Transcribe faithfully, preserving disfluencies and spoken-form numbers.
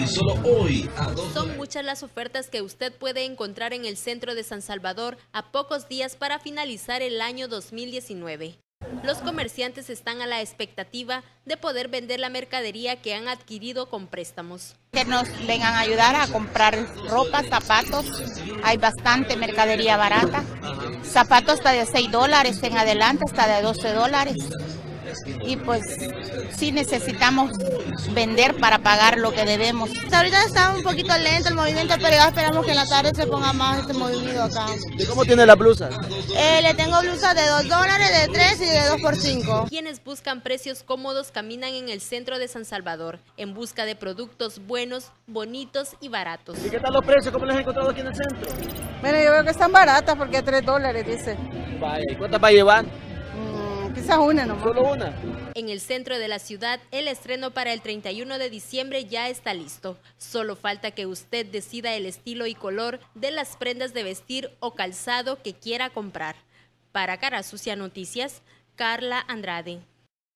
y solo hoy a dos Son muchas las ofertas que usted puede encontrar en el centro de San Salvador a pocos días para finalizar el año dos mil diecinueve. Los comerciantes están a la expectativa de poder vender la mercadería que han adquirido con préstamos. Que nos vengan a ayudar a comprar ropa, zapatos, hay bastante mercadería barata, zapatos hasta de seis dólares en adelante, hasta de doce dólares. Y pues sí necesitamos vender para pagar lo que debemos. Ahorita está un poquito lento el movimiento, pero ya esperamos que en la tarde se ponga más este movimiento acá. ¿Y cómo tiene la blusa? Eh, le tengo blusas de dos dólares, de tres y de dos por cinco. Quienes buscan precios cómodos caminan en el centro de San Salvador en busca de productos buenos, bonitos y baratos. ¿Y qué tal los precios? ¿Cómo les has encontrado aquí en el centro? Bueno, yo veo que están baratas porque tres dólares dice. Vaya, ¿y cuántas va a llevar? Mm, quizás una nomás. ¿Solo una? En el centro de la ciudad, el estreno para el treinta y uno de diciembre ya está listo. Solo falta que usted decida el estilo y color de las prendas de vestir o calzado que quiera comprar. Para Cara Sucia Noticias, Carla Andrade.